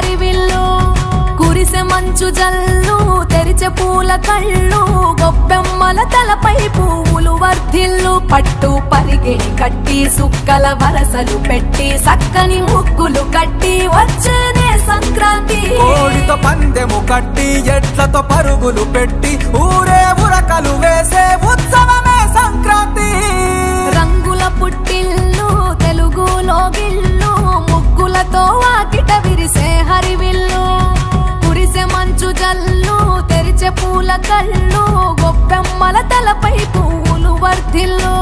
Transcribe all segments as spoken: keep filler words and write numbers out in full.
హరివిల్లు కురిసె మంచు జల్లు తెరిచే పూల కళ్ళు గొప్పెమ్మల తలపై పువ్వులు వర్ధిల్లు పట్టు పరిగెడి కట్టి సుక్కల వరసలు పెట్టి సక్కని ముగ్గులు కట్టి వచ్చేనే సంక్రాంతి కోడితో పందెము కట్టి ఎట్లతో పరుగులు పెట్టి ఊరే ఉరకలు వేసే ఉత్సవమే సంక్రాంతి రంగుల పుట్టిల్లు తెలుగులో గిల్లు ముగ్గులతో వాకిట విరిసే హరివిల్లు కురిసె మంచు జల్లు తెరిచే పూల కళ్ళు గొప్పెమ్మల తలపై పువ్వులు వర్ధిల్లు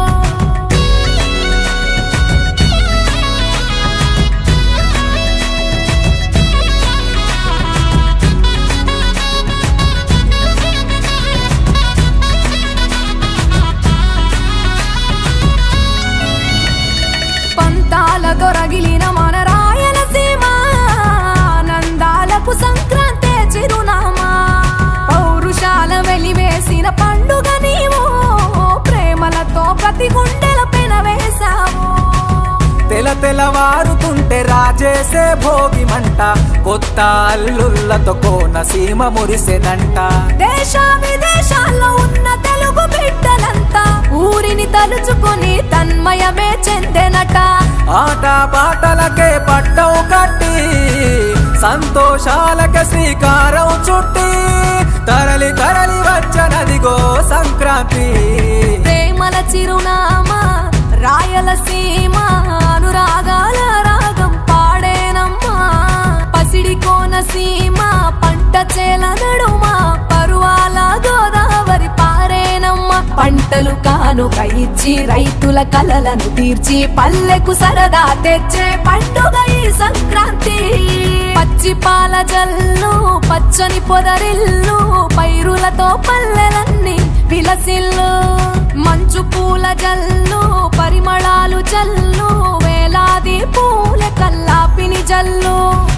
దొరగిలిన మన రాయలసీమ నందాలకు సంక్రాంతి చిరునామా పౌరుషాల వెలివేసిన పండుగ నీవు ప్రేమలతో ప్రతి గుండెల పెన వేశావు తెల తెలవారుతుంటే రాజేసే భోగి మంట కొత్త అల్లుళ్ళతో కోనసీమ మురిసెనంట దేశ విదేశాల్లో ఉన్న తెలుగు బిడ్డలంతా ఊరిని తలుచుకుని తన్మయమే చెందెనట ఆట పాటలకే పట్టం కట్టి సంతోషాలకే శ్రీకారం చుట్టి తరలి తరలి వచ్చనదిగో సంక్రాంతి ప్రేమల చిరునామా రాయలసీమ అనురాగాల రాగం పాడేనమ్మా పసిడి కోనసీమ పంట చేల నడుమ పరువాల గోదావరి పారేనమ్మ పంటలు కానుక ఇచ్చి రైతుల కలలను తీర్చి పల్లెకు సరదా తెచ్చే పండుగ ఈ సంక్రాంతి పచ్చి పాల జల్లు పచ్చని పొదరిల్లు పైరులతో పల్లెలన్నీ విలసిల్లు మంచు పూల జల్లు పరిమళాలు జల్లు వేలాది పూల కల్లాపిని జల్లు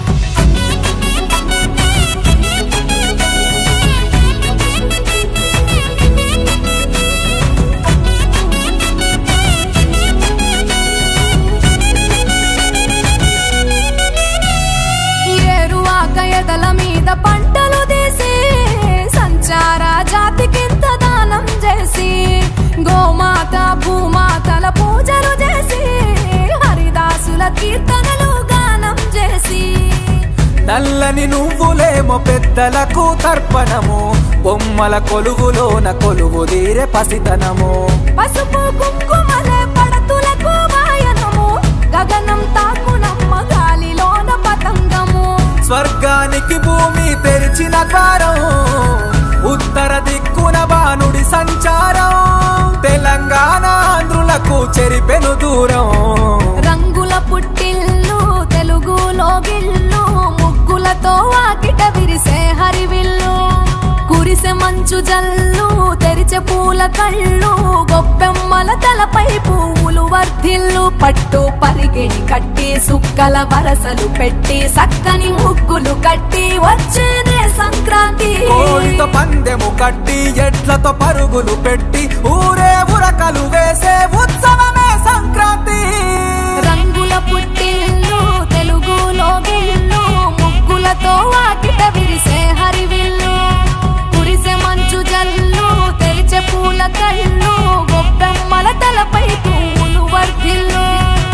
ఎదల మీద పంటలు తీసి సంచార జాతికింత దానం చేసి గోమాత భూమాతల పూజలు చేసి హరిదాసుల కీర్తనలు గానం చేసి నల్లని నువ్వులేమో పెద్దలకు తర్పణము బొమ్మల కొలువులోన కొలువు తీరే పసితనము పసుపు కుంకుమలే పడతులకు వాయనము గగనం తాకునమ్మ గాలిలోన పతంగము స్వర్గానికి భూమి తెరిచిన ద్వారం ఉత్తర దిక్కున బాణుడి సంచారం తెలంగాణ ఆంధ్రులకు చెరిపెను దూరం రంగుల పుట్టిల్లు తెలుగులో గిల్లు ముగ్గులతో వాకిట విరిసే హరివిల్లు కురిసె మంచు జల్లు తెరిచే పూల కళ్ళు గొప్పెమ్మల తలపై పువ్వులు వర్ధిల్లు పట్టు పరిగెడి కట్టి సుక్కల వరసలు పెట్టి సక్కని ముగ్గులు కట్టి వచ్చేనే సంక్రాంతి కోడితో పందెము కట్టి ఎట్లతో పరుగులు పెట్టి ఊరే ఉరకలు వేసే ఉత్సవమే సంక్రాంతి రంగుల పుట్టిల్లు తెలుగులో గిల్లు ముగ్గులతో వాకిట విరిసే హరివిల్లు కురిసె మంచు జల్లు తెరిచే పూల కళ్ళు గొప్పెమ్మల తలపై పువ్వులు వర్ధిల్లు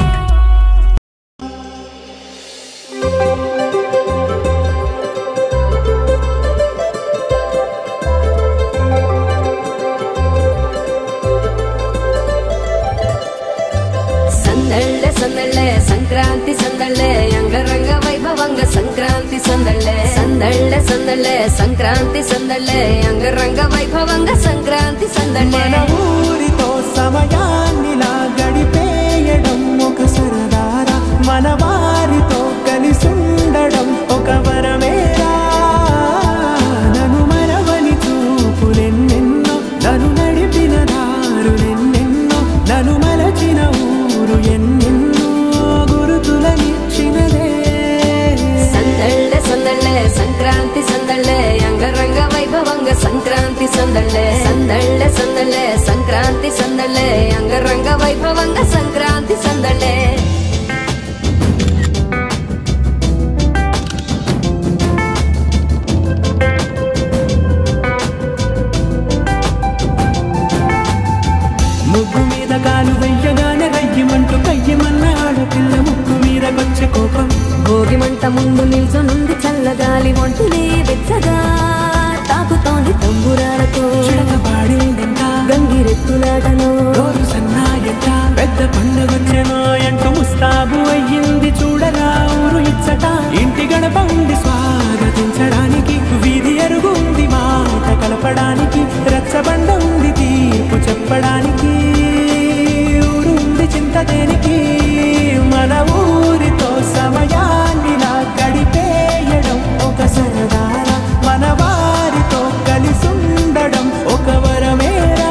సందళ్ళే సందళ్ళే సంక్రాంతి సందళ్ళే అంగరంగ వైభవంగ సంక్రాంతి సందళ్ళే సందళ్ళే సందళ్ళే సంక్రాంతి సందళ్ళే అంగరంగ వైభవంగ సంక్రాంతి సందళ్ళే ఊరితో సమయాన్నిలా గడిపేయడం ఒక సరదారా మన వారితో కలిసుండడం ఒక వరమేరా నన్ను మరవని చూపులెన్నెన్నో నన్ను నడిపిన దారులెన్నెన్నో నన్ను మలచిన ఊరు ఎన్నెన్నో గురుతులనిచ్చినదే సందళ్ళే సందళ్ళే సంక్రాంతి సందళ్ళే అంగరంగ వైభవంగ సంక్రాంతి సందళ్ళే సందళ్ళే సందళ్ళే సంక్రాంతి సందళ్ళే అంగరంగ వైభవంగ సంక్రాంతి సందళ్ళే కాలు వెయ్యగానే రయ్యమంటూ కయ్యమన్న ఆడపిల్ల ముక్కు మీదకొచ్చే కోపం. భోగి మంట ముందు నిల్చొనుంది చల్లగాలి ఒంటినే వెచ్చగా తాకుతోంది తంబురాలతో చిడకబాడిందంట గంగిరెత్తులాటలో రోజు సన్నాయంట పెద్ద పండుగొచ్చెనో అంటూ ముస్తాబు అయ్యింది చూడరా ఊరు ఇచ్చట. ఇంటి గడప ఉంది స్వాగతించడానికి, వీధి అరుగు ఉంది మాట కలపడానికి, రచ్చబండ ఉంది తీర్పు చెప్పడానికి, ఊరు ఉంది చింత దేనికి. మన ఊరితో సమయాన్నిలా గడిపేయడం ఒక సరదారా, మన వారితో కలిసుండడం ఒక వరమేరా.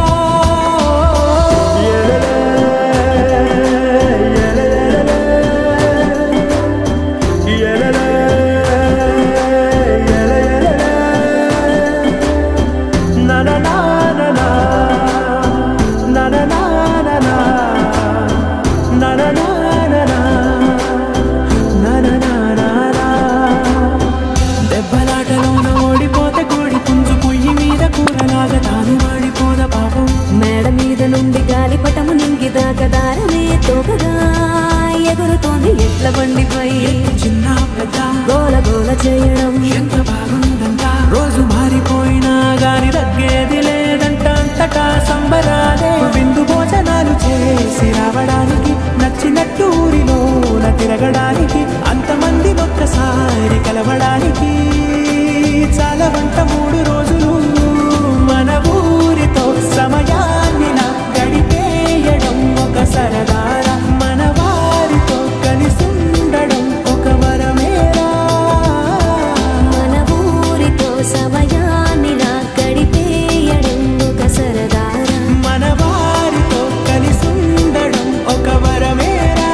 దెబ్బలాటలోన ఓడిపోతే కోడి పుంజు పొయ్యి మీద కూరలాగా తాను వాడిపోద పాపం. మేడ మీద నుండి గాలిపటము నింగి దాకదారమే తోకగా ఎగురుతోంది ఎట్ల బండిపై చిన్న పెద్ద గోల గోల చేయడం ఎంత బాగుందంట. రోజు మారిపోయినా గాని తగ్గేది లేదంట, అంతటా సంబరాలే. విందు భోజనాలు చేసి రావడానికి, నచ్చినట్టు ఊరిలోన తిరగడానికి, అంతమంది ఒక్కసారి కలవడానికి చాలా వంట మూడు రోజులు. మన ఊరితో సమయాన్నిలా గడిపేయడం ఒక సరదారా, మన వారితో కలిసుండడం ఒక వరమేరా. మన ఊరితో సమయాన్నిలా గడిపేయడం ఒక సరదారా, మన వారితో కలిసుండడం ఒక వరమేరా.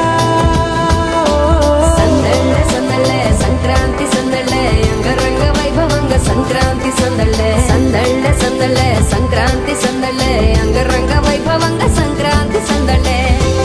సందళ్ళే సందళ్ళే సంక్రాంతి సందళ్ళే అంగరంగ వైభవంగా సంక్రాంతి సందళ్ళే సందళ్ళే సందళ్ళే సంక్రాంతి సందళ్ళే అంగరంగ వైభవంగా సంక్రాంతి సందళ్ళే.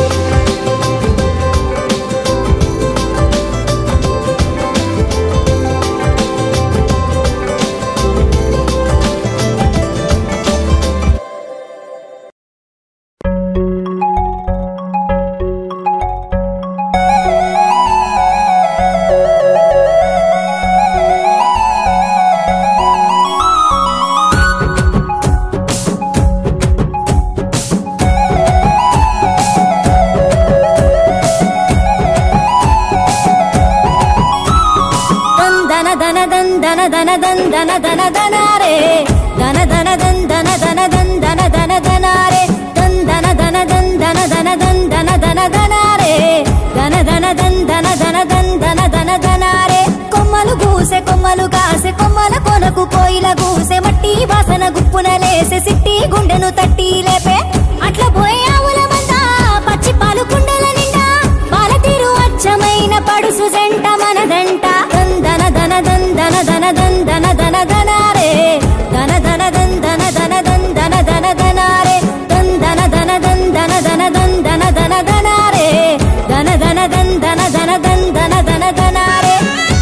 దన దన దన దన దన దనారే దన దన దన దన దన దన దన దనారే దన దన దన దన దన దన దన దనారే దన దన దన దన దన దన దనారే. కొమ్మలు గూసె కొమ్మలు కాసె కొమ్మల కొనకు కోయిల గూసె మట్టి వాసన గుప్పున లేసె సిట్టి గుండెను తట్టి లేపే అట్ల పోయే ఆవుల మంద పచ్చి పాలు కుండల నిండా పాల తీరు అచ్చమైన పడుసు జంట మనదంట. దన దన దన దన దన దన దన దనారే దన దన దన దన దన దన దనారే దన దన దన దన దన దన దనారే దన దన దన దన దన దన దనారే.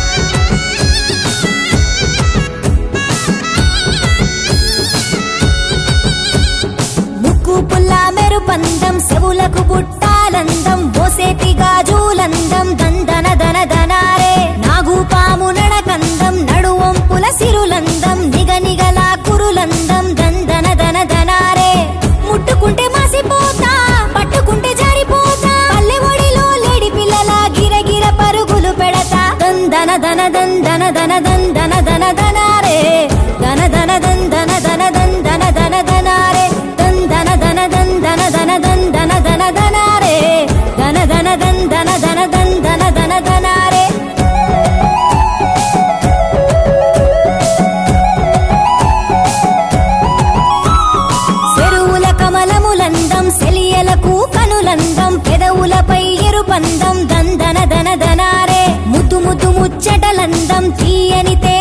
ముక్కు పుల్ల మెరుపందం చెవులకు బుట్టాలందం మోసేటి గాజులందం దందన దన దనారే. నాగు పాము నడకందం నడువంపుల సిరులందం నిగ నిగల కురులందం దందన దన దనారే. ముట్టుకుంటే మాసిపోతా పట్టుకుంటే జారిపోతా పల్లె ఒడిలో లేడి పిల్లల గిరగిర పరుగులు పెడతా. దందన దన దందన దన దందన దన దనారే దన దన దందన దన దందన దన దనారే దందన దన దందన దన దందన దన దనారే దన దన దందన దన దందన దన దనారే. చెరువుల కమలములందం సెలియలకు కనులందం పెదవులపై ఎరుపందం దందన దన దనారే. ముద్దు ముద్దు ముచ్చటలందం తీయని